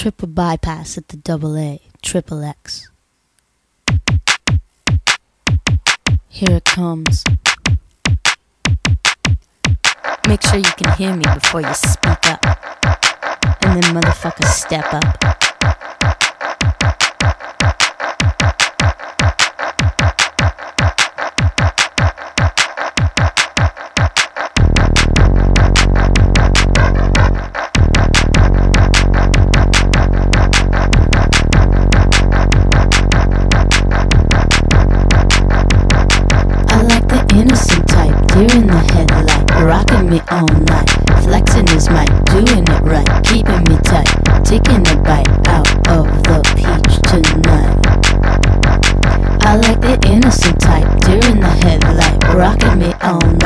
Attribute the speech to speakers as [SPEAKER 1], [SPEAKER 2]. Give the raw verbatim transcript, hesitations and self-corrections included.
[SPEAKER 1] Triple bypass at the double A, triple X. Here it comes. Make sure you can hear me before you speak up. And then motherfuckers step up. Innocent type, deer in the headlight, rocking me all night, flexing his mic, doing it right, keeping me tight, taking a bite out of the peach tonight. I like the innocent type, deer in the headlight, rocking me all